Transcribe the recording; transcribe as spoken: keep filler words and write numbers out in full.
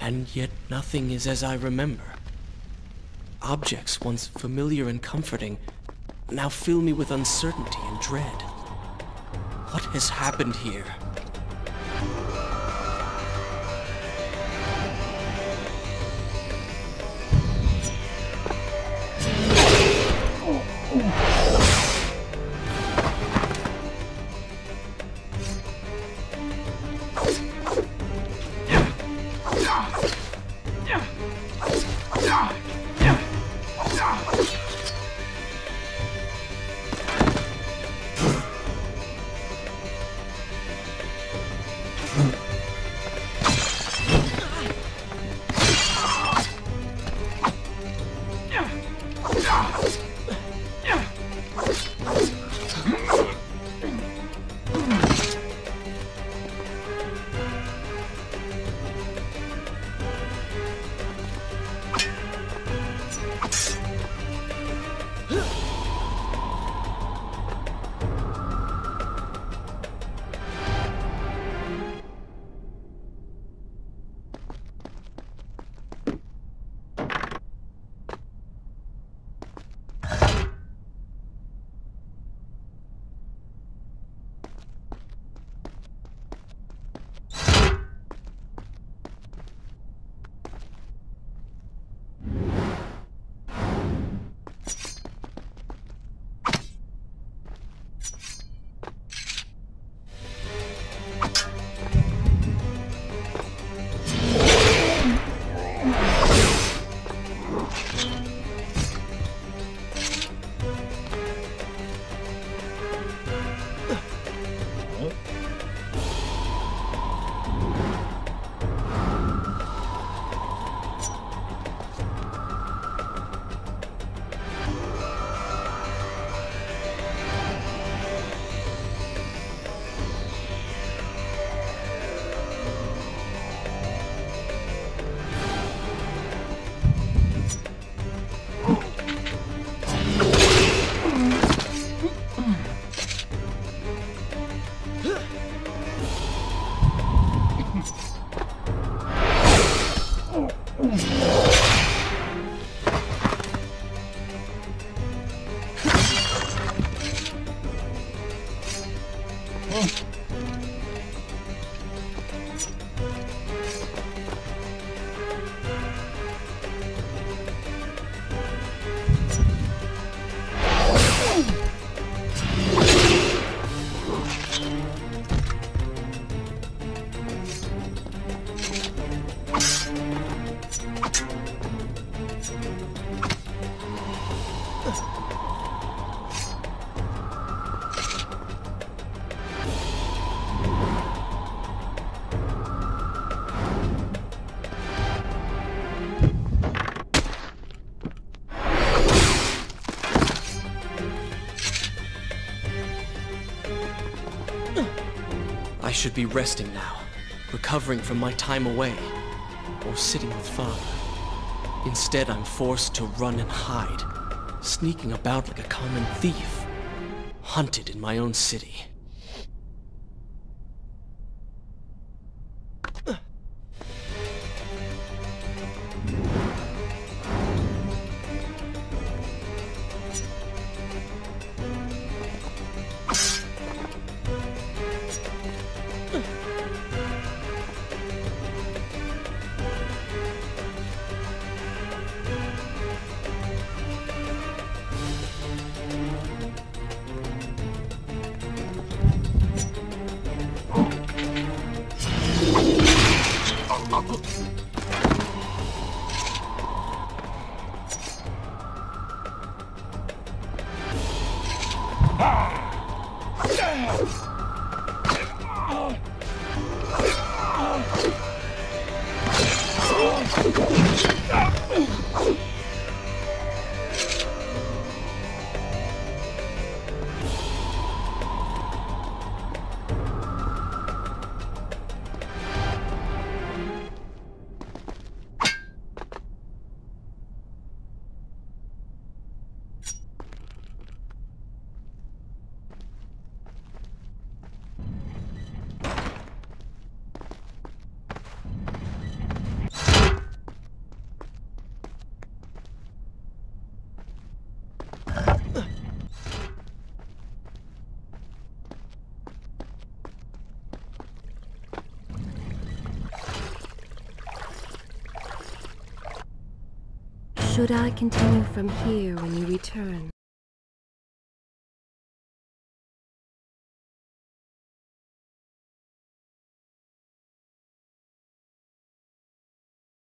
And yet nothing is as I remember. Objects once familiar and comforting now fill me with uncertainty and dread. What has happened here? I should be resting now, recovering from my time away, or sitting with Father. Instead, I'm forced to run and hide, sneaking about like a common thief, hunted in my own city. Should I continue from here when you return?